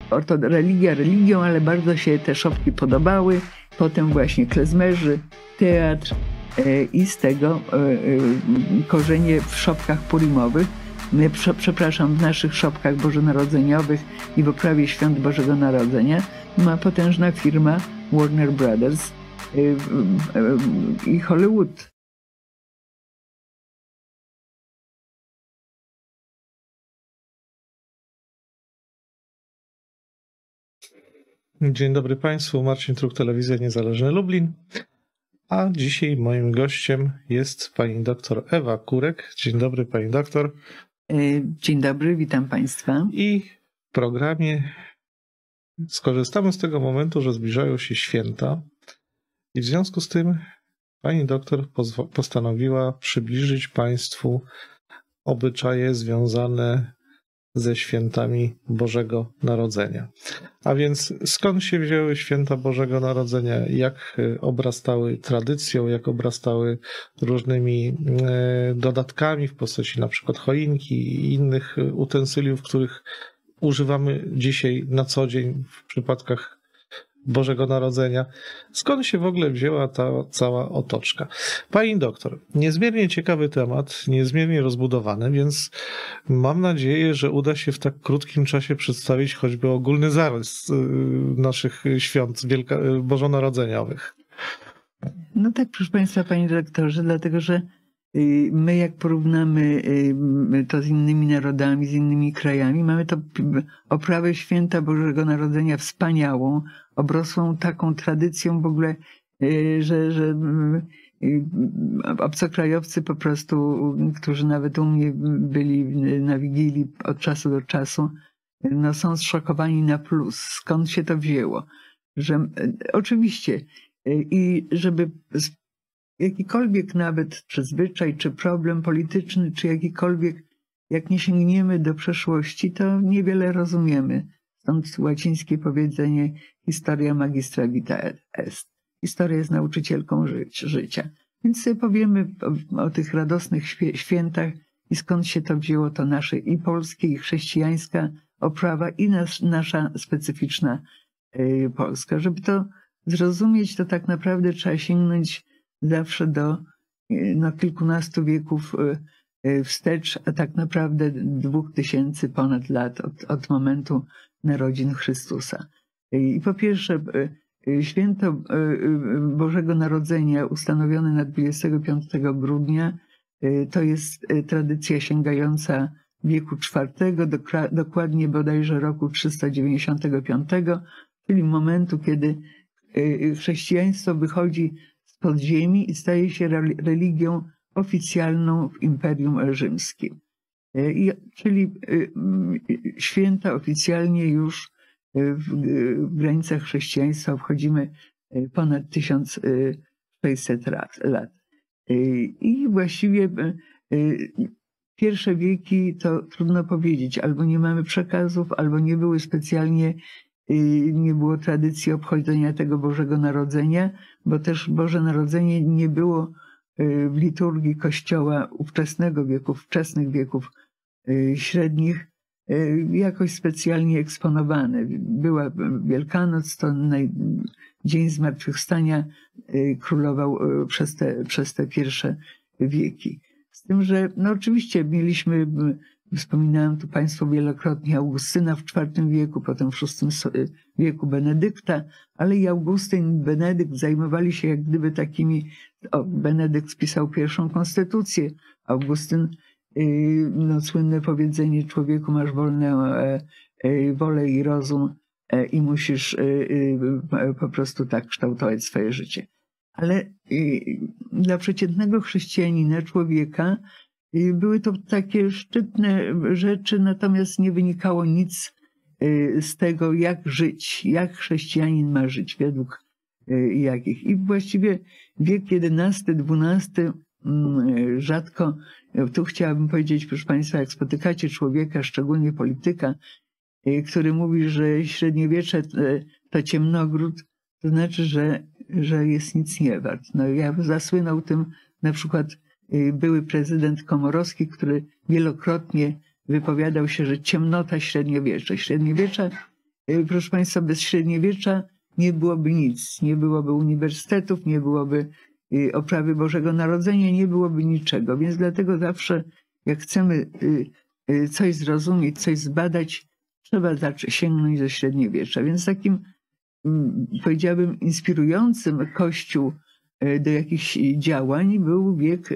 religia religią, ale bardzo się te szopki podobały. Potem właśnie klezmerzy, teatr i z tego korzenie w szopkach purimowych, przepraszam, w naszych szopkach bożonarodzeniowych i w oprawie świąt Bożego Narodzenia ma potężna firma Warner Brothers i Hollywood. Dzień dobry Państwu, Marcin Truk, Telewizja Niezależna Lublin. A dzisiaj moim gościem jest pani doktor Ewa Kurek. Dzień dobry pani doktor. Dzień dobry, witam Państwa. I w programie skorzystamy z tego momentu, że zbliżają się święta i w związku z tym pani doktor postanowiła przybliżyć Państwu obyczaje związane ze świętami Bożego Narodzenia. A więc skąd się wzięły święta Bożego Narodzenia, jak obrastały tradycją, jak obrastały różnymi dodatkami w postaci na przykład choinki i innych utensyliów, których używamy dzisiaj na co dzień w przypadkach Bożego Narodzenia. Skąd się w ogóle wzięła ta cała otoczka? Pani doktor, niezmiernie ciekawy temat, niezmiernie rozbudowany, więc mam nadzieję, że uda się w tak krótkim czasie przedstawić choćby ogólny zarys naszych świąt bożonarodzeniowych. No tak, proszę Państwa, panie doktorze, dlatego że my jak porównamy to z innymi narodami, z innymi krajami, mamy to oprawę święta Bożego Narodzenia wspaniałą, obrosłą taką tradycją w ogóle, że obcokrajowcy po prostu, którzy nawet u mnie byli na Wigilii od czasu do czasu, no są zszokowani na plus. Skąd się to wzięło? Że oczywiście i żeby jakikolwiek nawet czy zwyczaj, czy problem polityczny, czy jakikolwiek, jak nie sięgniemy do przeszłości, to niewiele rozumiemy. Stąd łacińskie powiedzenie historia magistra vita est. Historia jest nauczycielką życia. Więc sobie powiemy o tych radosnych świętach i skąd się to wzięło, to nasze i polskie, i chrześcijańska oprawa, i nasza specyficzna polska. Żeby to zrozumieć, to tak naprawdę trzeba sięgnąć zawsze do kilkunastu wieków wstecz, a tak naprawdę 2000 ponad lat od momentu narodzin Chrystusa. I po pierwsze, święto Bożego Narodzenia ustanowione na 25 grudnia to jest tradycja sięgająca wieku IV, dokładnie bodajże roku 395, czyli momentu, kiedy chrześcijaństwo wychodzi z podziemi i staje się religią oficjalną w Imperium Rzymskim. Czyli święta oficjalnie już w granicach chrześcijaństwa obchodzimy ponad 1600 lat. I właściwie pierwsze wieki to trudno powiedzieć, albo nie mamy przekazów, albo nie były specjalnie, nie było tradycji obchodzenia tego Bożego Narodzenia, bo też Boże Narodzenie nie było w liturgii Kościoła ówczesnego wieku, wczesnych wieków średnich jakoś specjalnie eksponowane. Była Wielkanoc, to Dzień Zmartwychwstania królował przez te pierwsze wieki. Z tym, że no oczywiście mieliśmy, wspominałem tu Państwu wielokrotnie Augustyna w IV wieku, potem w VI wieku Benedykta, ale i Augustyn i Benedykt zajmowali się jak gdyby takimi, Benedykt spisał pierwszą konstytucję, Augustyn słynne powiedzenie: człowieku, masz wolę i rozum i musisz po prostu tak kształtować swoje życie. Ale dla przeciętnego chrześcijanina, człowieka, były to takie szczytne rzeczy, natomiast nie wynikało nic z tego, jak żyć, jak chrześcijanin ma żyć, według jakich. I właściwie wiek XI, XII rzadko, tu chciałabym powiedzieć, proszę Państwa, jak spotykacie człowieka, szczególnie polityka, który mówi, że średniowiecze to ciemnogród, to znaczy, że jest nic nie wart. No, ja zasłynął tym na przykład były prezydent Komorowski, który wielokrotnie wypowiadał się, że ciemnota średniowiecza. Średniowiecze proszę Państwa, bez średniowiecza nie byłoby nic. Nie byłoby uniwersytetów, nie byłoby oprawy Bożego Narodzenia, nie byłoby niczego. Więc dlatego zawsze, jak chcemy coś zrozumieć, coś zbadać, trzeba sięgnąć do średniowiecza. Więc takim, powiedziałabym, inspirującym Kościół do jakichś działań był wiek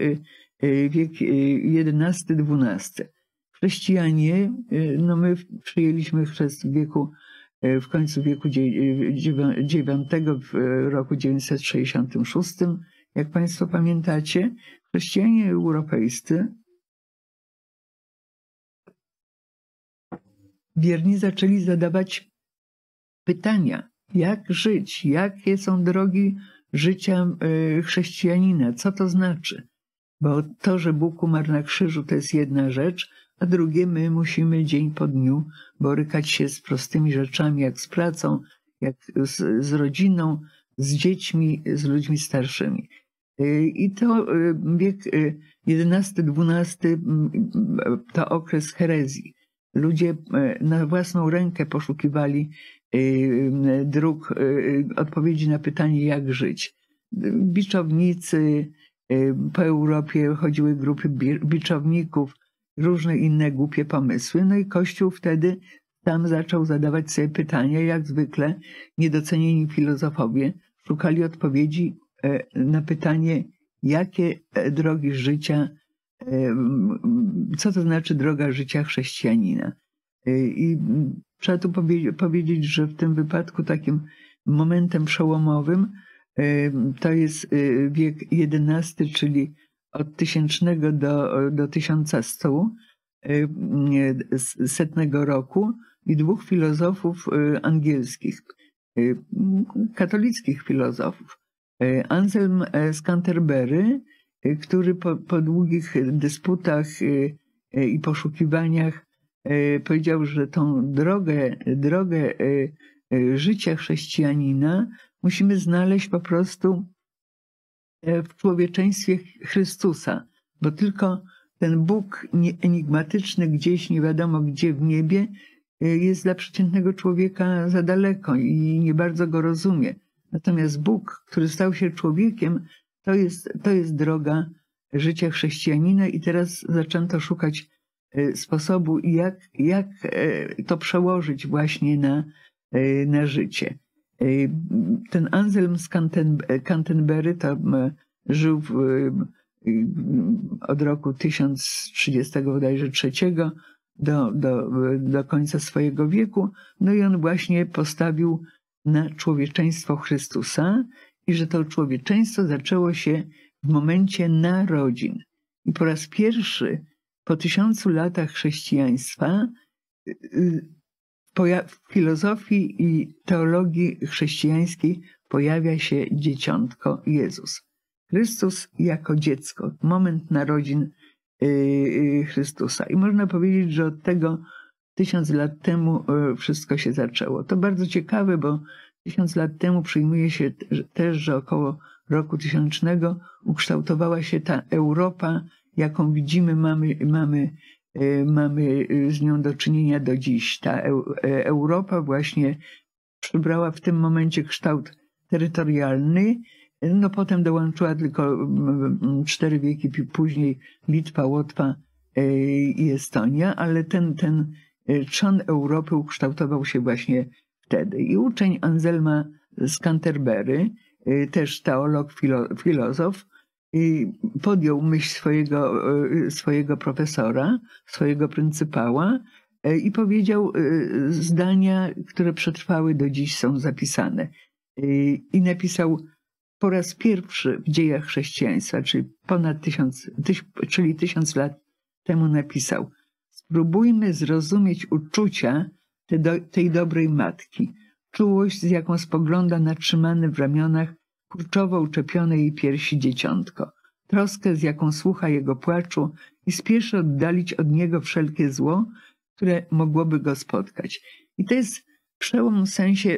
XI-XII. Chrześcijanie, no my przyjęliśmy chrzest w końcu wieku IX, w roku 966, jak Państwo pamiętacie. Chrześcijanie europejscy wierni zaczęli zadawać pytania, jak żyć, jakie są drogi życia chrześcijanina, co to znaczy. Bo to, że Bóg umarł na krzyżu, to jest jedna rzecz, a drugie, my musimy dzień po dniu borykać się z prostymi rzeczami, jak z pracą, jak z rodziną, z dziećmi, z ludźmi starszymi. I to wiek XI-XII to okres herezji. Ludzie na własną rękę poszukiwali dróg, odpowiedzi na pytanie, jak żyć. Biczownicy, po Europie chodziły grupy biczowników, różne inne głupie pomysły. No i Kościół wtedy tam zaczął zadawać sobie pytania, jak zwykle niedocenieni filozofowie szukali odpowiedzi na pytanie, jakie drogi życia, co to znaczy droga życia chrześcijanina. I trzeba tu powiedzieć, że w tym wypadku takim momentem przełomowym to jest wiek XI, czyli od 1000 do 1100 roku i dwóch filozofów angielskich, katolickich filozofów. Anselm z Canterbury, który po długich dysputach i poszukiwaniach powiedział, że tą drogę życia chrześcijanina musimy znaleźć po prostu w człowieczeństwie Chrystusa, bo tylko ten Bóg enigmatyczny gdzieś, nie wiadomo gdzie w niebie, jest dla przeciętnego człowieka za daleko i nie bardzo go rozumie. Natomiast Bóg, który stał się człowiekiem, to jest droga życia chrześcijanina i teraz zaczęto szukać sposobu, jak to przełożyć właśnie na życie. Ten Anselm z Canterbury to żył od roku 1030 bodajże trzeciego do końca swojego wieku. No i on właśnie postawił na człowieczeństwo Chrystusa i że to człowieczeństwo zaczęło się w momencie narodzin. I po raz pierwszy po 1000 latach chrześcijaństwa w filozofii i teologii chrześcijańskiej pojawia się dzieciątko Jezus. Chrystus jako dziecko, moment narodzin Chrystusa. I można powiedzieć, że od tego 1000 lat temu wszystko się zaczęło. To bardzo ciekawe, bo 1000 lat temu przyjmuje się też, że około roku 1000 ukształtowała się ta Europa, jaką widzimy, mamy z nią do czynienia do dziś. Ta Europa właśnie przybrała w tym momencie kształt terytorialny, no potem dołączyła tylko 4 wieki później Litwa, Łotwa i Estonia, ale ten trzon Europy ukształtował się właśnie wtedy. I uczeń Anselma z Canterbury, też teolog, filozof, podjął myśl swojego profesora, swojego pryncypała i powiedział zdania, które przetrwały do dziś, są zapisane. I napisał po raz pierwszy w dziejach chrześcijaństwa, czyli ponad 1000 lat temu napisał: spróbujmy zrozumieć uczucia tej dobrej matki, czułość, z jaką spogląda na trzymane w ramionach kurczowo uczepione jej piersi dzieciątko, troskę, z jaką słucha jego płaczu i spieszy oddalić od niego wszelkie zło, które mogłoby go spotkać. I to jest przełom w sensie,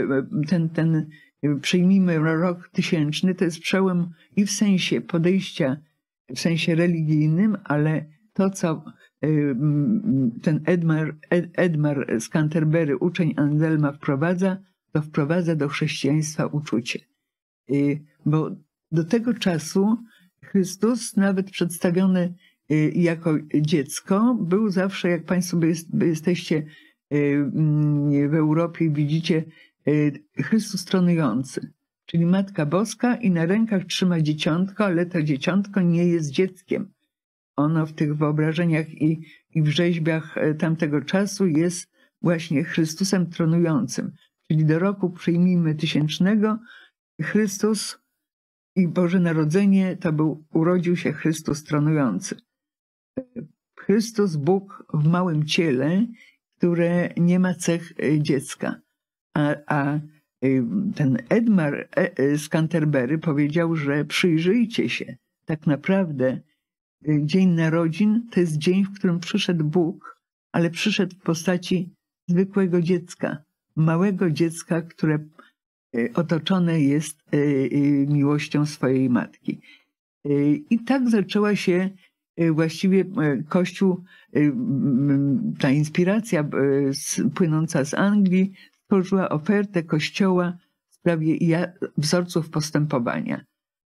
przyjmijmy rok 1000, to jest przełom i w sensie podejścia, w sensie religijnym, ale to, co ten Edmar z Canterbury, uczeń Anselma, wprowadza do chrześcijaństwa uczucie. Bo do tego czasu Chrystus, nawet przedstawiony jako dziecko, był zawsze, jak Państwo jesteście w Europie i widzicie, Chrystus tronujący, czyli Matka Boska i na rękach trzyma dzieciątko, ale to dzieciątko nie jest dzieckiem. Ono w tych wyobrażeniach i w rzeźbach tamtego czasu jest właśnie Chrystusem tronującym. Czyli do roku, przyjmijmy, 1000, Chrystus i Boże Narodzenie urodził się Chrystus tronujący. Chrystus, Bóg w małym ciele, które nie ma cech dziecka. A ten Edmar z Canterbury powiedział, że przyjrzyjcie się, tak naprawdę Dzień Narodzin to jest dzień, w którym przyszedł Bóg, ale przyszedł w postaci zwykłego dziecka, małego dziecka, które otoczone jest miłością swojej matki. I tak zaczęła się właściwie Kościół, ta inspiracja płynąca z Anglii stworzyła ofertę Kościoła w sprawie wzorców postępowania.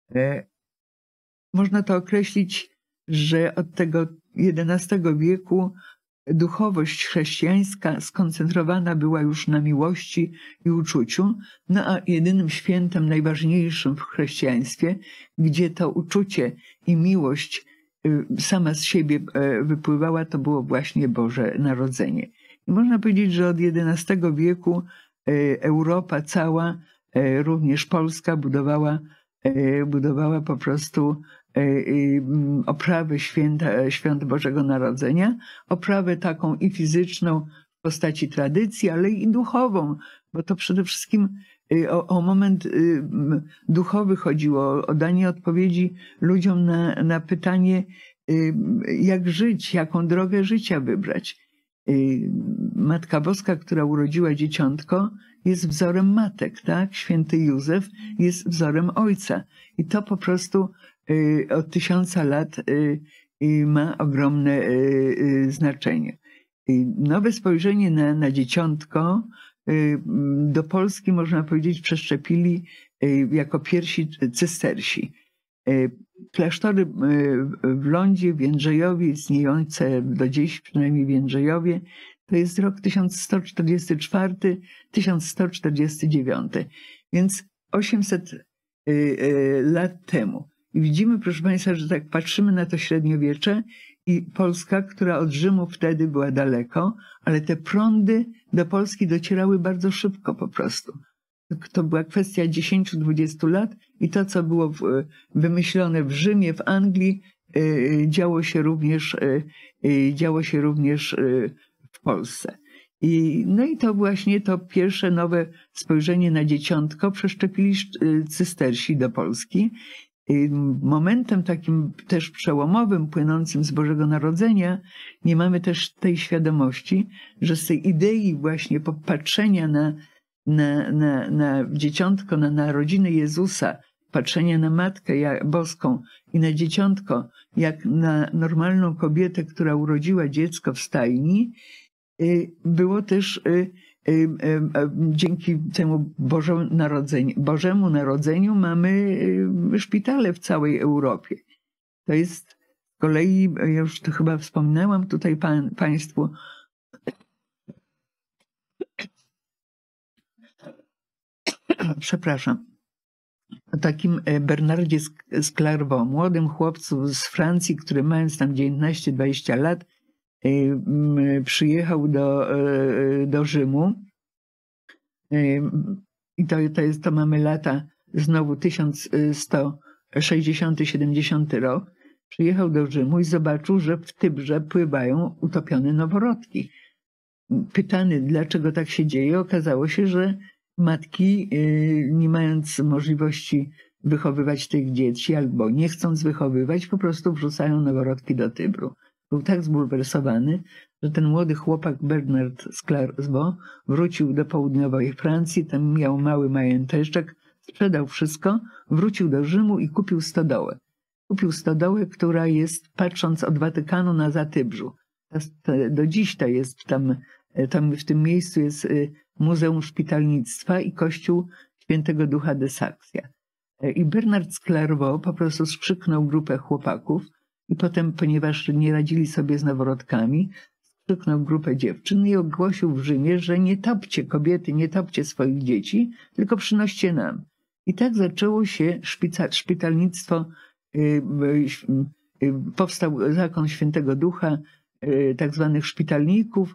Można to określić, że od tego XI wieku duchowość chrześcijańska skoncentrowana była już na miłości i uczuciu, no a jedynym świętem najważniejszym w chrześcijaństwie, gdzie to uczucie i miłość sama z siebie wypływała, to było właśnie Boże Narodzenie. I można powiedzieć, że od XI wieku Europa cała, również Polska, budowała po prostu oprawę świąt Bożego Narodzenia, oprawę taką i fizyczną w postaci tradycji, ale i duchową, bo to przede wszystkim o moment duchowy chodziło, o danie odpowiedzi ludziom na pytanie, jak żyć, jaką drogę życia wybrać. Matka Boska, która urodziła dzieciątko, jest wzorem matek, tak? Święty Józef jest wzorem ojca. I to po prostu od 1000 lat ma ogromne znaczenie. Nowe spojrzenie na dzieciątko do Polski, można powiedzieć, przeszczepili jako pierwsi cystersi. Klasztory w Lądzie, w Jędrzejowie, istniejące do dziś, przynajmniej w Jędrzejowie, to jest rok 1144-1149, więc 800 lat temu. I widzimy, proszę Państwa, że tak patrzymy na to średniowiecze i Polska, która od Rzymu wtedy była daleko, ale te prądy do Polski docierały bardzo szybko po prostu. To była kwestia 10-20 lat i to, co było wymyślone w Rzymie, w Anglii, działo się również w Polsce. No i to właśnie to pierwsze nowe spojrzenie na dzieciątko przeszczepili cystersi do Polski. Momentem takim też przełomowym, płynącym z Bożego Narodzenia, nie mamy też tej świadomości, że z tej idei właśnie popatrzenia na dzieciątko, na narodziny Jezusa, patrzenia na Matkę Boską i na dzieciątko, jak na normalną kobietę, która urodziła dziecko w stajni, było też dzięki temu Bożemu Narodzeniu mamy szpitale w całej Europie. To jest z kolei, ja już to chyba wspominałam tutaj Państwu, przepraszam, o takim Bernardzie z Clairvaux, młodym chłopcu z Francji, który mając tam 19-20 lat, przyjechał do Rzymu. I to mamy lata znowu 1160-70 rok. Przyjechał do Rzymu i zobaczył, że w Tybrze pływają utopione noworodki. Pytany, dlaczego tak się dzieje, okazało się, że matki, nie mając możliwości wychowywać tych dzieci albo nie chcąc wychowywać, po prostu wrzucają noworodki do Tybru. Był tak zbulwersowany, że ten młody chłopak Bernard z Clairvaux wrócił do południowej Francji, tam miał mały mająteczek, sprzedał wszystko, wrócił do Rzymu i kupił stodołę. Kupił stodołę, która jest, patrząc od Watykanu na Zatybrzu. Do dziś to jest tam w tym miejscu jest Muzeum Szpitalnictwa i Kościół Świętego Ducha de Saksja. I Bernard z Clairvaux po prostu skrzyknął grupę chłopaków i potem, ponieważ nie radzili sobie z noworodkami, skrzyknął grupę dziewczyn i ogłosił w Rzymie, że nie topcie kobiety, nie topcie swoich dzieci, tylko przynoście nam. I tak zaczęło się szpitalnictwo, powstał zakon Świętego Ducha, tak zwanych szpitalników,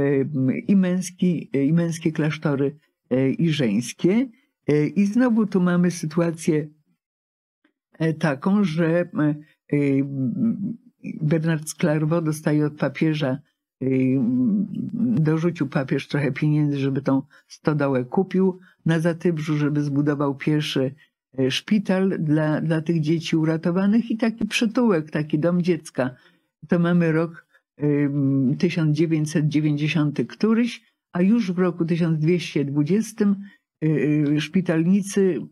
i męskie klasztory, i żeńskie. I znowu tu mamy sytuację taką, że Bernard z Clairvaux dostaje od papieża, dorzucił papież trochę pieniędzy, żeby tą stodołę kupił na Zatybrzu, żeby zbudował pierwszy szpital dla tych dzieci uratowanych i taki przytułek, taki dom dziecka. To mamy rok 1990 któryś, a już w roku 1220 szpitalnicy,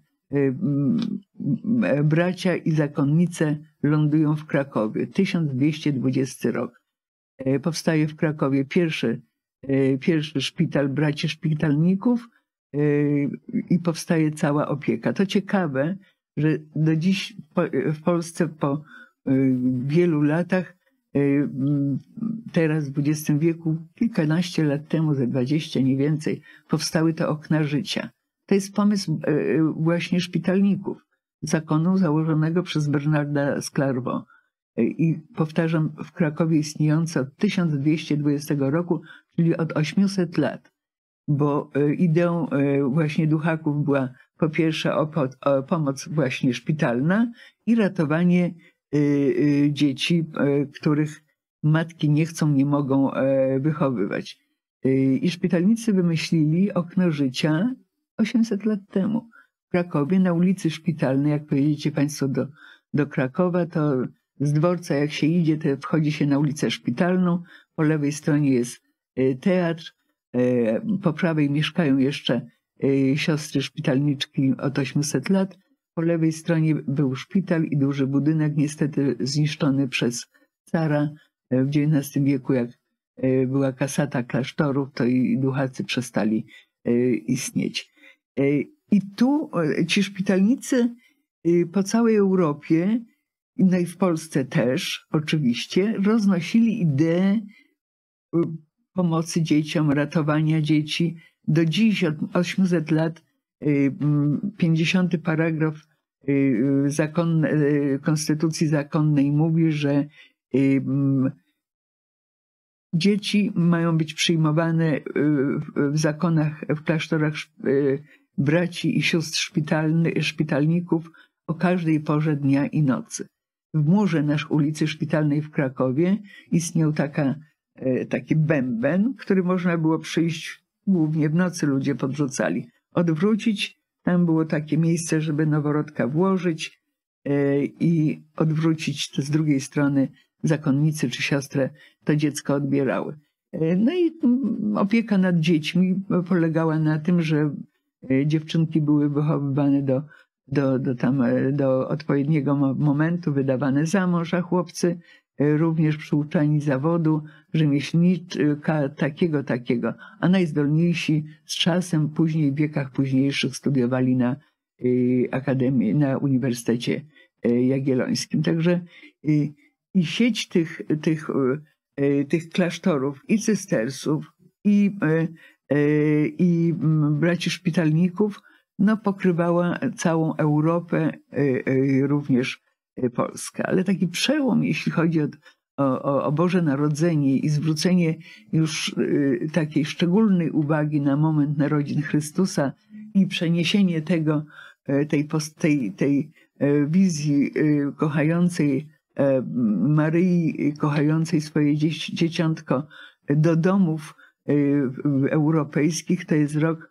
bracia i zakonnice lądują w Krakowie. 1220 rok. Powstaje w Krakowie pierwszy szpital braci szpitalników i powstaje cała opieka. To ciekawe, że do dziś w Polsce po wielu latach, teraz w XX wieku, kilkanaście lat temu, ze 20, nie więcej, powstały te okna życia. To jest pomysł właśnie szpitalników, zakonu założonego przez Bernarda z Clairvaux. I powtarzam, w Krakowie istniejące od 1220 roku, czyli od 800 lat. Bo ideą właśnie duchaków była po pierwsze pomoc właśnie szpitalna i ratowanie dzieci, których matki nie chcą, nie mogą wychowywać. I szpitalnicy wymyślili okno życia 800 lat temu. W Krakowie na ulicy Szpitalnej, jak pojedziecie Państwo do Krakowa, to z dworca jak się idzie, to wchodzi się na ulicę Szpitalną, po lewej stronie jest teatr, po prawej mieszkają jeszcze siostry szpitalniczki od 800 lat, po lewej stronie był szpital i duży budynek, niestety zniszczony przez cara w XIX wieku, jak była kasata klasztorów, to i duchacy przestali istnieć. I tu ci szpitalnicy po całej Europie, no i w Polsce też oczywiście, roznosili ideę pomocy dzieciom, ratowania dzieci. Do dziś, od 800 lat, 50 paragraf Konstytucji Zakonnej mówi, że dzieci mają być przyjmowane w zakonach, w klasztorach braci i sióstr szpitalników o każdej porze dnia i nocy. W murze nasz ulicy Szpitalnej w Krakowie istniał taki bęben, który można było przyjść głównie w nocy, ludzie podrzucali. Odwrócić, tam było takie miejsce, żeby noworodka włożyć i odwrócić, to z drugiej strony zakonnicy czy siostrę to dziecko odbierały. No i opieka nad dziećmi polegała na tym, że dziewczynki były wychowywane do odpowiedniego momentu, wydawane za mąż, a chłopcy również przyuczani zawodu rzemieślnika takiego, a najzdolniejsi z czasem, później w wiekach późniejszych studiowali na Akademii, na Uniwersytecie Jagiellońskim. Także i sieć tych klasztorów i cystersów i braci szpitalników no, pokrywała całą Europę, również Polskę. Ale taki przełom, jeśli chodzi o Boże Narodzenie i zwrócenie już takiej szczególnej uwagi na moment narodzin Chrystusa i przeniesienie tej wizji kochającej Maryi, kochającej swoje dzieciątko do domów europejskich, to jest rok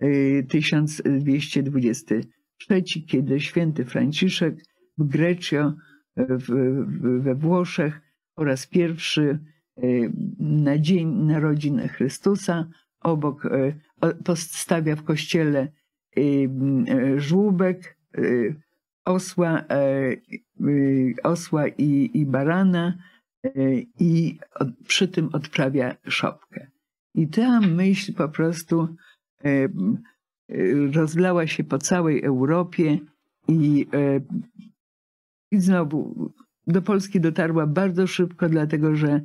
1223, kiedy święty Franciszek w Greccio, we Włoszech, po raz pierwszy na dzień narodzin Chrystusa obok postawia w kościele żłóbek, osła i barana i przy tym odprawia szopkę. I ta myśl po prostu rozlała się po całej Europie i znowu do Polski dotarła bardzo szybko, dlatego że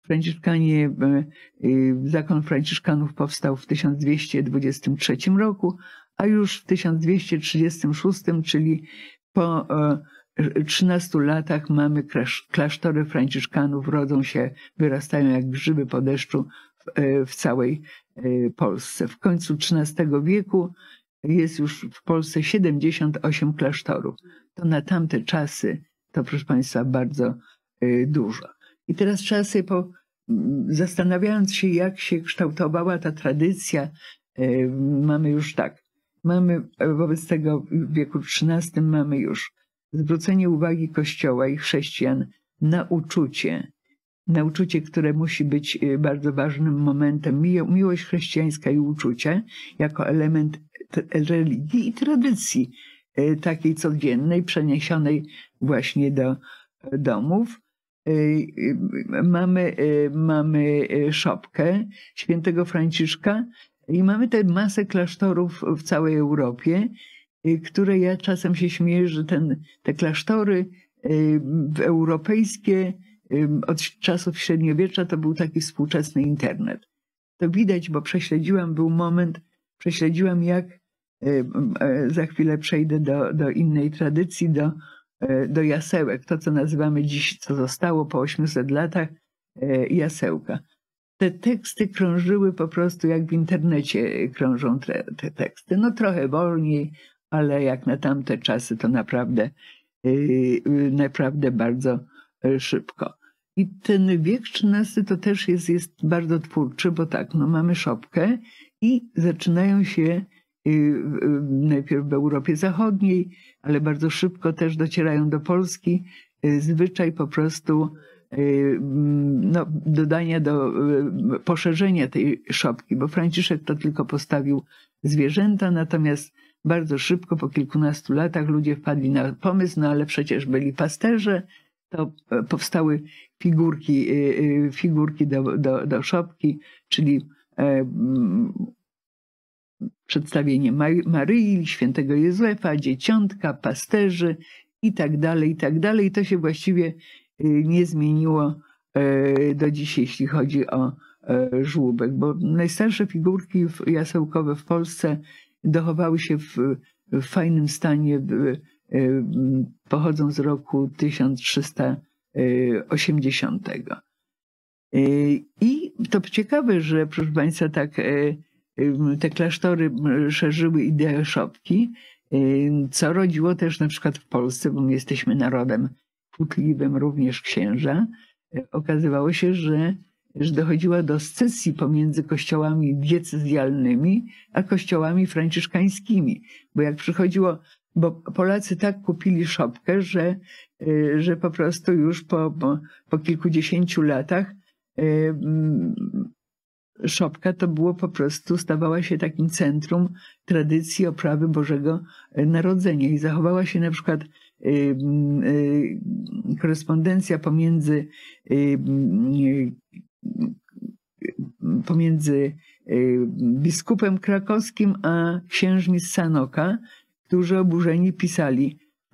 zakon Franciszkanów powstał w 1223 roku, a już w 1236, czyli po 13 latach mamy klasztory Franciszkanów, rodzą się, wyrastają jak grzyby po deszczu w całej Polsce. W końcu XIII wieku jest już w Polsce 78 klasztorów. To na tamte czasy to, proszę Państwa, bardzo dużo. I teraz trzeba sobie, zastanawiając się, jak się kształtowała ta tradycja, mamy już tak, mamy wobec tego w wieku XIII mamy już zwrócenie uwagi Kościoła i chrześcijan na uczucie, które musi być bardzo ważnym momentem, miłość chrześcijańska i uczucie jako element religii i tradycji takiej codziennej, przeniesionej właśnie do domów. Mamy szopkę świętego Franciszka i mamy tę masę klasztorów w całej Europie, które ja czasem się śmieję, że te klasztory europejskie od czasów średniowiecza to był taki współczesny internet. To widać, bo prześledziłam jak, za chwilę przejdę do innej tradycji, do jasełek, to co nazywamy dziś, co zostało po 800 latach, jasełka. Te teksty krążyły po prostu jak w internecie krążą te teksty. No trochę wolniej, ale jak na tamte czasy to naprawdę bardzo szybko. I ten wiek XIII to też jest bardzo twórczy, bo tak, no mamy szopkę i zaczynają się najpierw w Europie Zachodniej, ale bardzo szybko też docierają do Polski, zwyczaj po prostu dodania poszerzenia tej szopki, bo Franciszek to tylko postawił zwierzęta, natomiast bardzo szybko, po kilkunastu latach ludzie wpadli na pomysł, no ale przecież byli pasterze, to powstały figurki do szopki, czyli przedstawienie Maryi, świętego Józefa, dzieciątka, pasterzy i tak dalej, i tak dalej. I to się właściwie nie zmieniło do dziś, jeśli chodzi o żłóbek, bo najstarsze figurki jasełkowe w Polsce dochowały się w fajnym stanie, pochodzą z roku 1380. I to ciekawe, że proszę Państwa, tak te klasztory szerzyły ideę szopki, co rodziło też na przykład w Polsce, bo my jesteśmy narodem kłótliwym, również księża. Okazywało się, że dochodziła do scesji pomiędzy kościołami diecezjalnymi a kościołami franciszkańskimi. Bo jak przychodziło, bo Polacy tak kupili szopkę, że po prostu już po kilkudziesięciu latach szopka to było po prostu, stawała się takim centrum tradycji oprawy Bożego Narodzenia i zachowała się na przykład korespondencja pomiędzy biskupem krakowskim a księżmi z Sanoka, którzy oburzeni pisali w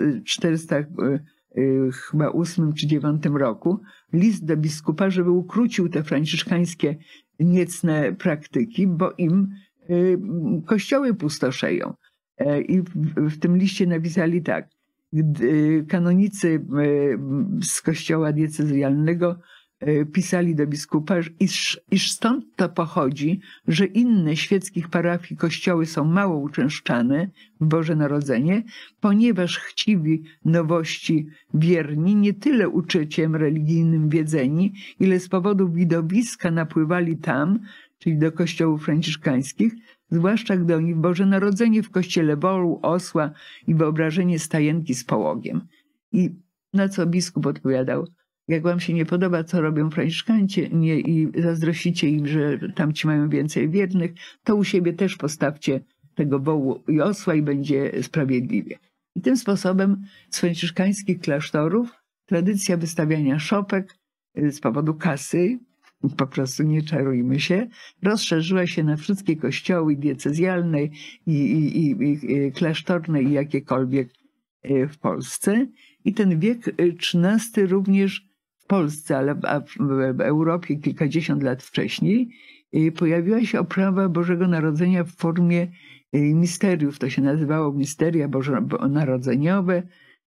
1408 czy 9 roku list do biskupa, żeby ukrócił te franciszkańskie niecne praktyki, bo im kościoły pustoszeją. I w tym liście napisali tak: kanonicy z kościoła diecezjalnego pisali do biskupa, iż stąd to pochodzi, że inne świeckich parafii kościoły są mało uczęszczane w Boże Narodzenie, ponieważ chciwi nowości wierni nie tyle uczuciem religijnym wiedzeni, ile z powodu widowiska napływali tam, czyli do kościołów franciszkańskich, zwłaszcza gdy oni w Boże Narodzenie w kościele wolu, osła i wyobrażenie stajenki z połogiem. I na co biskup odpowiadał: jak wam się nie podoba, co robią franciszkanci i zazdrościcie im, że tamci mają więcej wiernych, to u siebie też postawcie tego wołu i osła i będzie sprawiedliwie. I tym sposobem z franciszkańskich klasztorów tradycja wystawiania szopek z powodu kasy, po prostu nie czarujmy się, rozszerzyła się na wszystkie kościoły diecezjalne i klasztorne i jakiekolwiek w Polsce. I ten wiek XIII również w Polsce, ale w Europie kilkadziesiąt lat wcześniej pojawiła się oprawa Bożego Narodzenia w formie misteriów. To się nazywało misteria bożonarodzeniowe.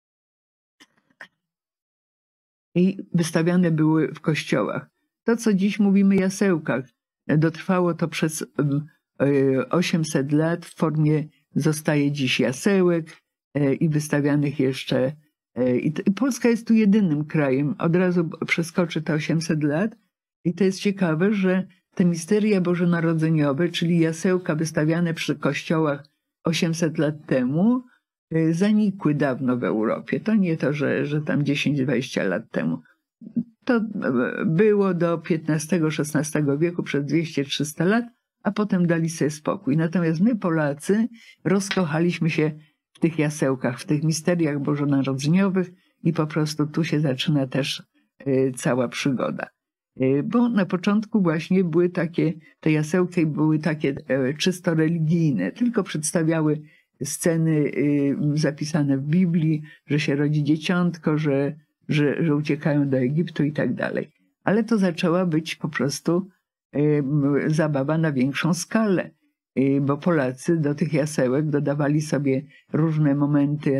I wystawiane były w kościołach. To, co dziś mówimy jasełkach, dotrwało to przez 800 lat w formie zostaje dziś jasełek i wystawianych jeszcze. I Polska jest tu jedynym krajem, od razu przeskoczy te 800 lat i to jest ciekawe, że te misteria bożonarodzeniowe, czyli jasełka wystawiane przy kościołach 800 lat temu, zanikły dawno w Europie. To nie to, że tam 10-20 lat temu. To było do XV-XVI wieku, przez 200-300 lat, a potem dali sobie spokój. Natomiast my, Polacy, rozkochaliśmy się w tych jasełkach, w tych misteriach bożonarodzeniowych i po prostu tu się zaczyna też cała przygoda. Bo na początku właśnie były takie, te jasełki były takie czysto religijne, tylko przedstawiały sceny zapisane w Biblii, że się rodzi dzieciątko, że uciekają do Egiptu i tak dalej. Ale to zaczęła być po prostu zabawa na większą skalę, bo Polacy do tych jasełek dodawali sobie różne momenty,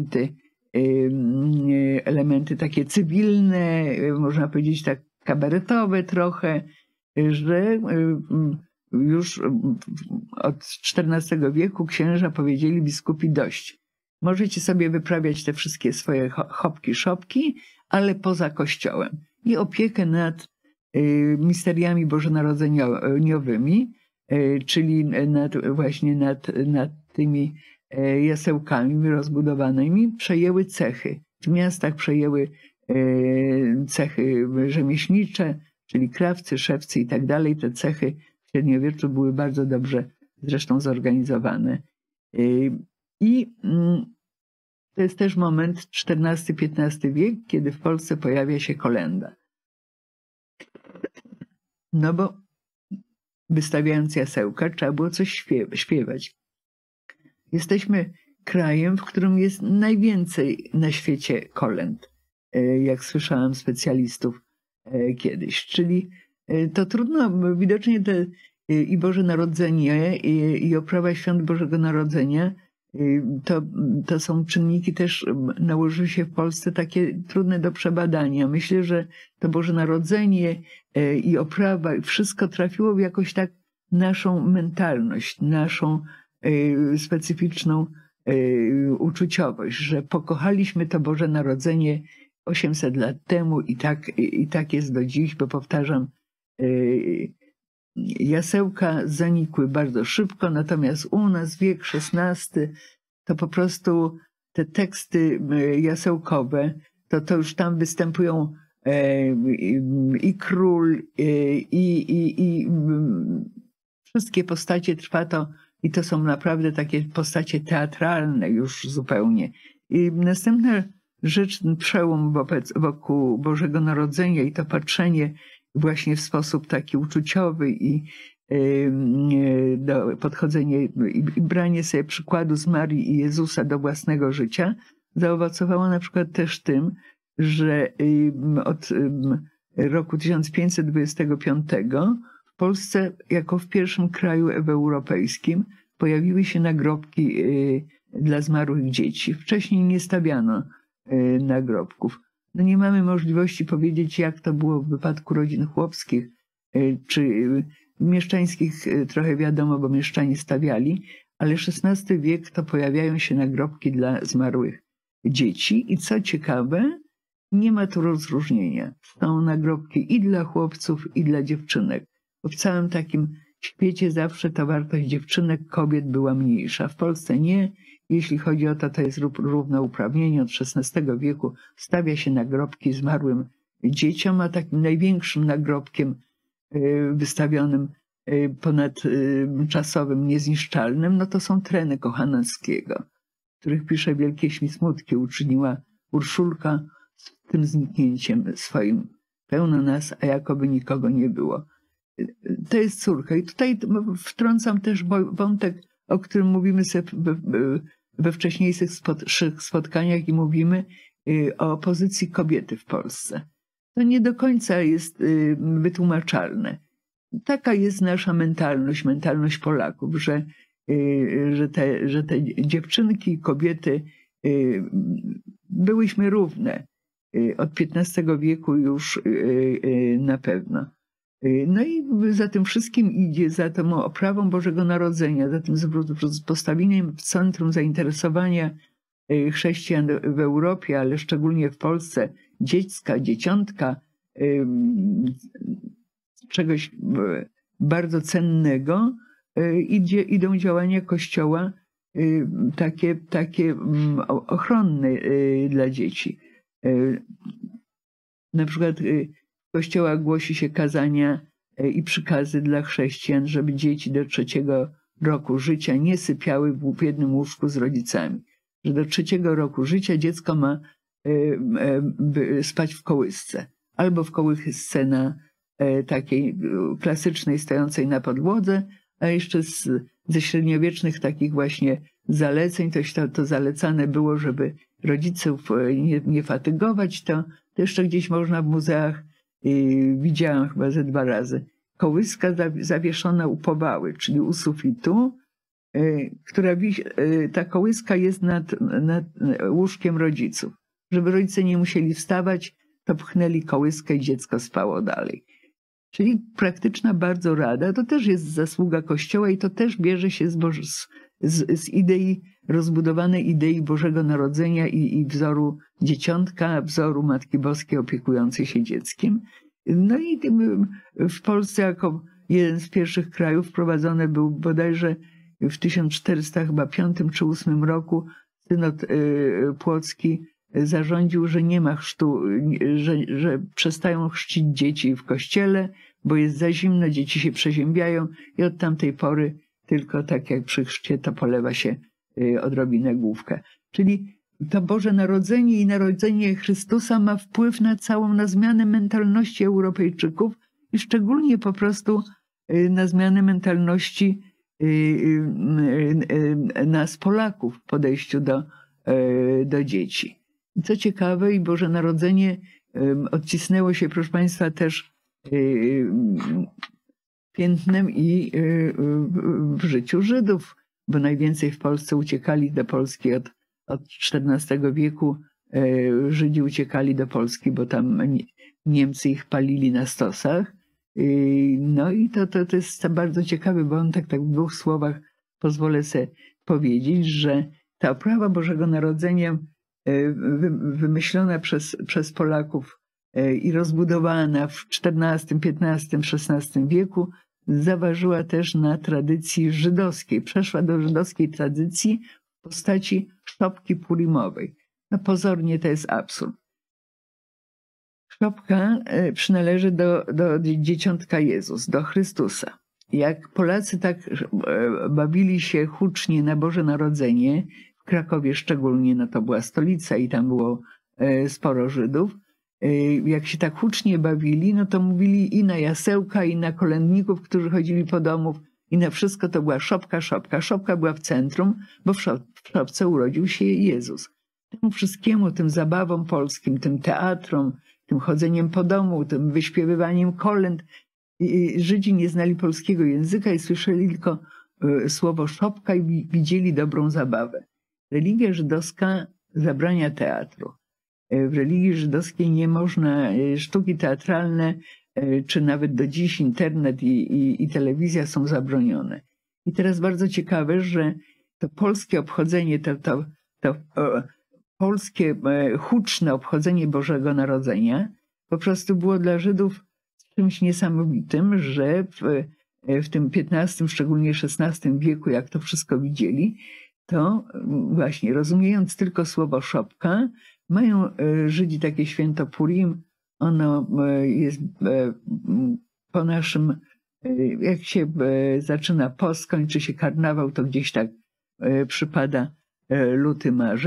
elementy takie cywilne, można powiedzieć tak kabaretowe trochę, że już od XIV wieku księża powiedzieli biskupi dość. Możecie sobie wyprawiać te wszystkie swoje chopki, szopki, ale poza kościołem. I opiekę nad misteriami bożonarodzeniowymi, czyli właśnie nad tymi jasełkami rozbudowanymi, przejęły cechy. W miastach przejęły cechy rzemieślnicze, czyli krawcy, szewcy i tak dalej. Te cechy w średniowieczu były bardzo dobrze zresztą zorganizowane. I to jest też moment XIV-XV wiek, kiedy w Polsce pojawia się kolęda. No bo wystawiając jasełka trzeba było coś śpiewać. Jesteśmy krajem, w którym jest najwięcej na świecie kolęd, jak słyszałam specjalistów kiedyś. Czyli to trudno, widocznie te i Boże Narodzenie i oprawa świąt Bożego Narodzenia to są czynniki też, nałożyły się w Polsce takie trudne do przebadania. Myślę, że to Boże Narodzenie i oprawa, wszystko trafiło w jakoś tak naszą mentalność, naszą specyficzną uczuciowość, że pokochaliśmy to Boże Narodzenie 800 lat temu i tak jest do dziś, bo powtarzam, jasełka zanikły bardzo szybko, natomiast u nas wiek XVI to po prostu te teksty jasełkowe, to już tam występują i król, i wszystkie postacie trwa to i to są naprawdę takie postacie teatralne już zupełnie. I następna rzecz, przełom wokół Bożego Narodzenia i to patrzenie właśnie w sposób taki uczuciowy i podchodzenie i branie sobie przykładu z Marii i Jezusa do własnego życia zaowocowało na przykład też tym, że od roku 1525 w Polsce jako w pierwszym kraju europejskim pojawiły się nagrobki dla zmarłych dzieci. Wcześniej nie stawiano nagrobków. No nie mamy możliwości powiedzieć, jak to było w wypadku rodzin chłopskich, czy mieszczańskich trochę wiadomo, bo mieszczanie stawiali, ale XVI wiek to pojawiają się nagrobki dla zmarłych dzieci i co ciekawe, nie ma tu rozróżnienia. Są nagrobki i dla chłopców, i dla dziewczynek. Bo w całym takim świecie zawsze ta wartość dziewczynek, kobiet była mniejsza. W Polsce nie. Jeśli chodzi o to, to jest równouprawnienie. Od XVI wieku stawia się nagrobki zmarłym dzieciom, a takim największym nagrobkiem wystawionym ponadczasowym, niezniszczalnym, no to są treny Kochanowskiego, w których pisze wielkie smutki uczyniła Urszulka tym zniknięciem swoim. Pełno nas, a jakoby nikogo nie było. To jest córka. I tutaj wtrącam też wątek, o którym mówimy sobie we wcześniejszych spotkaniach i mówimy o pozycji kobiety w Polsce. To nie do końca jest wytłumaczalne. Taka jest nasza mentalność Polaków, że te dziewczynki, kobiety, byłyśmy równe. Od XV wieku już na pewno. No i za tym wszystkim idzie, za tą oprawą Bożego Narodzenia, za tym postawieniem w centrum zainteresowania chrześcijan w Europie, ale szczególnie w Polsce, dzieciątka, czegoś bardzo cennego, idą działania Kościoła takie ochronne dla dzieci. Na przykład w kościołach głosi się kazania i przykazy dla chrześcijan, żeby dzieci do 3. roku życia nie sypiały w jednym łóżku z rodzicami. Że do 3. roku życia dziecko ma spać w kołysce. Albo w kołysce takiej klasycznej, stojącej na podłodze, a jeszcze ze średniowiecznych takich właśnie zaleceń, to zalecane było, żeby rodziców nie fatygować, to jeszcze gdzieś można w muzeach, widziałam chyba ze 2 razy, kołyska zawieszona u powały, czyli u sufitu, ta kołyska jest nad łóżkiem rodziców. Żeby rodzice nie musieli wstawać, to pchnęli kołyskę i dziecko spało dalej. Czyli praktyczna bardzo rada, to też jest zasługa Kościoła i to też bierze się z idei, rozbudowanej idei Bożego Narodzenia i wzoru dzieciątka, wzoru Matki Boskiej opiekującej się dzieckiem. No i w Polsce jako jeden z pierwszych krajów wprowadzony był bodajże w 1405 czy 8 roku synod płocki zarządził, że nie ma chrztu, że przestają chrzcić dzieci w kościele, bo jest za zimno, dzieci się przeziębiają i od tamtej pory tylko tak jak przy chrzcie to polewa się odrobinę główkę. Czyli to Boże Narodzenie i narodzenie Chrystusa ma wpływ na zmianę mentalności Europejczyków i szczególnie po prostu na zmianę mentalności nas Polaków w podejściu do dzieci. Co ciekawe, i Boże Narodzenie odcisnęło się, proszę Państwa, też piętnem i w życiu Żydów, bo najwięcej w Polsce uciekali do Polski od XIV wieku. Żydzi uciekali do Polski, bo tam Niemcy ich palili na stosach. No i to jest bardzo ciekawy wątek, tak w 2 słowach pozwolę sobie powiedzieć, że ta oprawa Bożego Narodzenia wymyślona przez Polaków i rozbudowana w XIV, XV, XVI wieku zaważyła też na tradycji żydowskiej. Przeszła do żydowskiej tradycji w postaci szopki purimowej. No pozornie to jest absurd. Szopka przynależy do dzieciątka Jezus, do Chrystusa. Jak Polacy tak bawili się hucznie na Boże Narodzenie, w Krakowie szczególnie, no to była stolica i tam było sporo Żydów, jak się tak hucznie bawili, no to mówili i na jasełka, i na kolędników, którzy chodzili po domów, i na wszystko to była szopka, szopka. Szopka była w centrum, bo w szopce urodził się Jezus. Temu wszystkiemu, tym zabawom polskim, tym teatrom, tym chodzeniem po domu, tym wyśpiewywaniem kolęd, Żydzi nie znali polskiego języka i słyszeli tylko słowo szopka i widzieli dobrą zabawę. Religia żydowska zabrania teatru. W religii żydowskiej nie można, sztuki teatralne, czy nawet do dziś internet i telewizja są zabronione. I teraz bardzo ciekawe, że to polskie obchodzenie, to polskie huczne obchodzenie Bożego Narodzenia po prostu było dla Żydów czymś niesamowitym, że w tym XV, szczególnie XVI wieku, jak to wszystko widzieli, to właśnie rozumiejąc tylko słowo szopka, mają Żydzi takie święto Purim, ono jest po naszym, jak się zaczyna post, kończy się karnawał, to gdzieś tak przypada luty, marzec.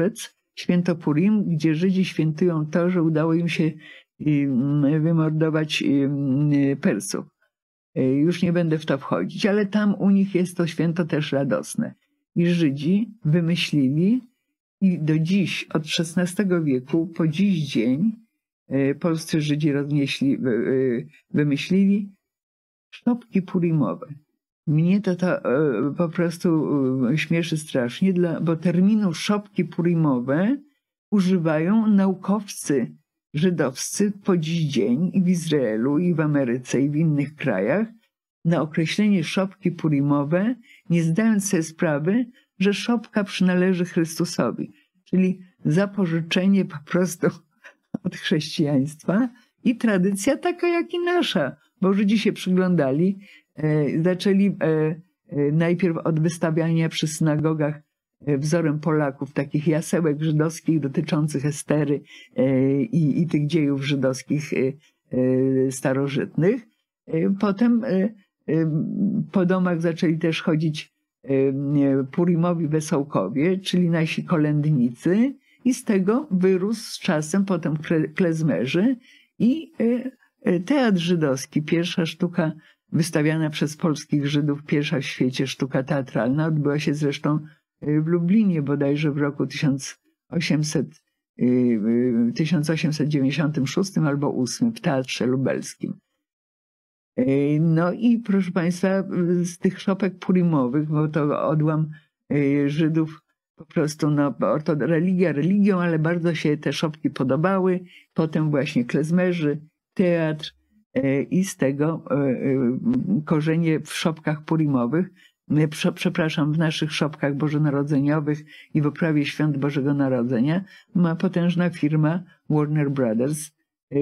święto Purim, gdzie Żydzi świętują to, że udało im się wymordować Persów. Już nie będę w to wchodzić, ale tam u nich jest to święto też radosne. I Żydzi wymyślili i do dziś, od XVI wieku po dziś dzień, polscy Żydzi wymyślili szopki purimowe. Mnie to po prostu śmieszy strasznie, bo terminu szopki purimowe używają naukowcy żydowscy po dziś dzień i w Izraelu, i w Ameryce, i w innych krajach na określenie szopki purimowe, nie zdając sobie sprawy, że szopka przynależy Chrystusowi, czyli zapożyczenie po prostu od chrześcijaństwa i tradycja taka jak i nasza, bo Żydzi się przyglądali, zaczęli najpierw od wystawiania przy synagogach wzorem Polaków takich jasełek żydowskich dotyczących Estery i tych dziejów żydowskich starożytnych. Potem po domach zaczęli też chodzić Purimowi wesołkowie, czyli nasi kolędnicy, i z tego wyrósł z czasem potem klezmerzy i teatr żydowski. Pierwsza sztuka wystawiana przez polskich Żydów, pierwsza w świecie sztuka teatralna, odbyła się zresztą w Lublinie bodajże w roku 1896 albo 8 w Teatrze Lubelskim. No i proszę Państwa, z tych szopek purimowych, bo to odłam Żydów po prostu, no to religia religią, ale bardzo się te szopki podobały. Potem właśnie klezmerzy, teatr i z tego korzenie w szopkach purimowych, przepraszam, w naszych szopkach bożonarodzeniowych i w oprawie świąt Bożego Narodzenia ma potężna firma Warner Brothers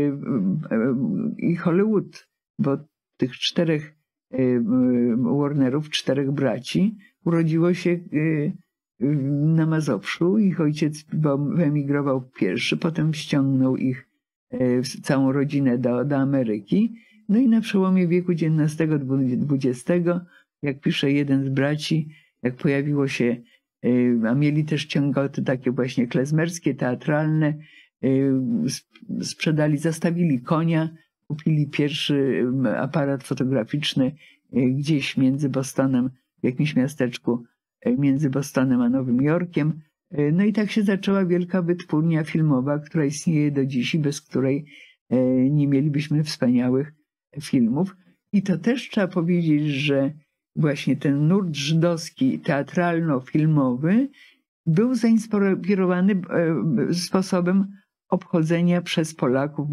i Hollywood, bo tych 4 Warnerów, 4 braci urodziło się na Mazowszu. Ich ojciec wyemigrował pierwszy, potem ściągnął ich całą rodzinę do Ameryki. No i na przełomie wieku XIX-XX, jak pisze jeden z braci, jak pojawiło się, a mieli też ciągoty takie właśnie klezmerskie, teatralne, sprzedali, zastawili konia, kupili pierwszy aparat fotograficzny gdzieś między Bostonem, w jakimś miasteczku między Bostonem a Nowym Jorkiem. No i tak się zaczęła wielka wytwórnia filmowa, która istnieje do dziś i bez której nie mielibyśmy wspaniałych filmów. I to też trzeba powiedzieć, że właśnie ten nurt żydowski, teatralno-filmowy był zainspirowany sposobem obchodzenia przez Polaków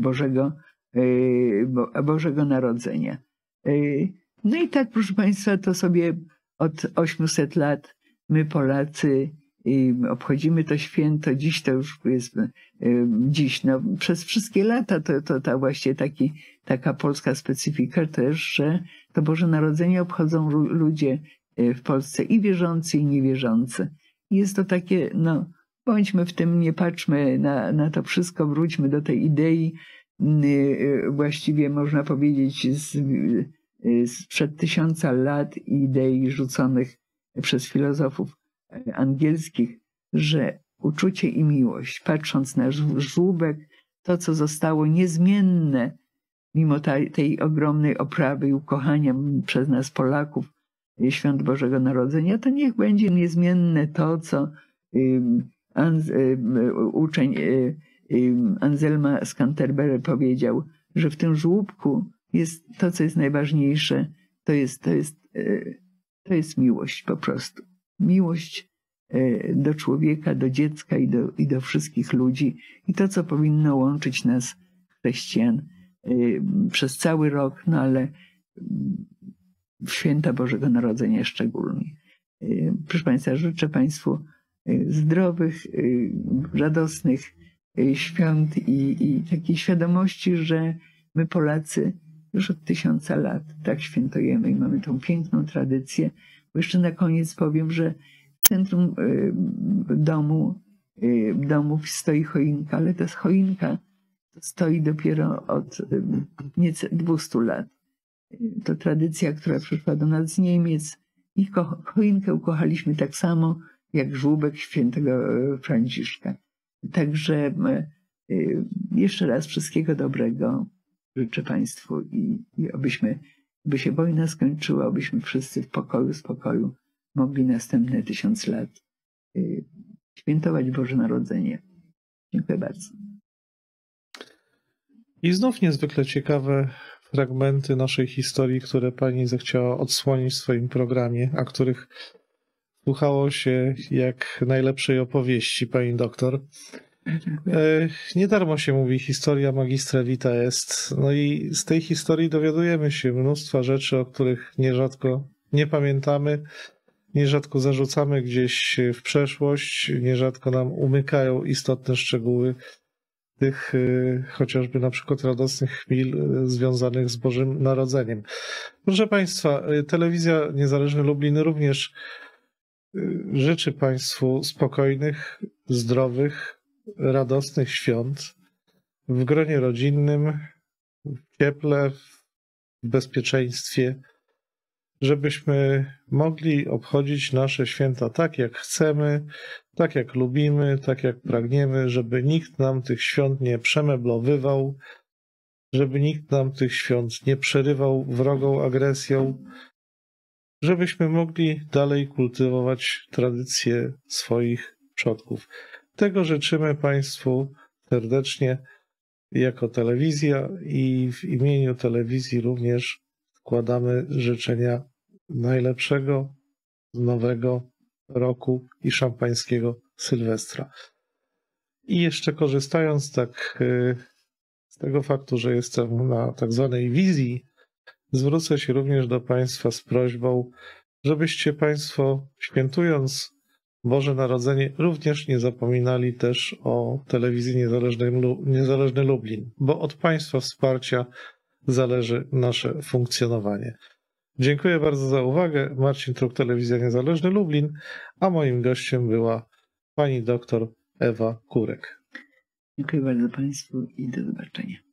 Bożego Narodzenia. No i tak, proszę Państwa, to sobie od 800 lat my Polacy obchodzimy to święto. Dziś to już jest, no, przez wszystkie lata to właśnie taka polska specyfika też, że to Boże Narodzenie obchodzą ludzie w Polsce i wierzący, i niewierzący. Jest to takie, no, bądźmy w tym, nie patrzmy na to wszystko, wróćmy do tej idei, właściwie można powiedzieć sprzed 1000 lat, idei rzuconych przez filozofów angielskich, że uczucie i miłość, patrząc na żłóbek, to co zostało niezmienne mimo tej ogromnej oprawy i ukochania przez nas Polaków świąt Bożego Narodzenia, to niech będzie niezmienne to, co uczeń Anselma z Canterbury powiedział, że w tym żłóbku jest to, co jest najważniejsze, to jest miłość po prostu. Miłość do człowieka, do dziecka i do wszystkich ludzi. I to, co powinno łączyć nas, chrześcijan, przez cały rok, no ale w święta Bożego Narodzenia szczególnie. Proszę Państwa, życzę Państwu zdrowych, radosnych świąt i takiej świadomości, że my Polacy już od 1000 lat tak świętujemy i mamy tą piękną tradycję. Bo jeszcze na koniec powiem, że w centrum domów stoi choinka, ale ta choinka stoi dopiero od nieco 200 lat. To tradycja, która przyszła do nas z Niemiec i choinkę ukochaliśmy tak samo jak żłóbek świętego Franciszka. Także jeszcze raz wszystkiego dobrego życzę Państwu i by się wojna skończyła, abyśmy wszyscy w spokoju mogli następne 1000 lat świętować Boże Narodzenie. Dziękuję bardzo. I znów niezwykle ciekawe fragmenty naszej historii, które pani zechciała odsłonić w swoim programie, a których słuchało się jak najlepszej opowieści, pani doktor. Dziękuję. Nie darmo się mówi, historia magistra vita est. No i z tej historii dowiadujemy się mnóstwa rzeczy, o których nierzadko nie pamiętamy, nierzadko zarzucamy gdzieś w przeszłość, nierzadko nam umykają istotne szczegóły tych chociażby na przykład radosnych chwil związanych z Bożym Narodzeniem. Proszę Państwa, Telewizja Niezależny Lublin również życzy Państwu spokojnych, zdrowych, radosnych świąt w gronie rodzinnym, w cieple, w bezpieczeństwie, żebyśmy mogli obchodzić nasze święta tak, jak chcemy, tak, jak lubimy, tak, jak pragniemy, żeby nikt nam tych świąt nie przemeblowywał, żeby nikt nam tych świąt nie przerywał wrogą agresją, żebyśmy mogli dalej kultywować tradycje swoich przodków. Tego życzymy Państwu serdecznie jako telewizja i w imieniu telewizji również składamy życzenia najlepszego nowego roku i szampańskiego Sylwestra. I jeszcze korzystając tak z tego faktu, że jestem na tak zwanej wizji, zwrócę się również do Państwa z prośbą, żebyście Państwo, świętując Boże Narodzenie, również nie zapominali też o Telewizji Niezależny Lublin, bo od Państwa wsparcia zależy nasze funkcjonowanie. Dziękuję bardzo za uwagę. Marcin Truk, Telewizja Niezależny Lublin, a moim gościem była pani doktor Ewa Kurek. Dziękuję bardzo Państwu i do zobaczenia.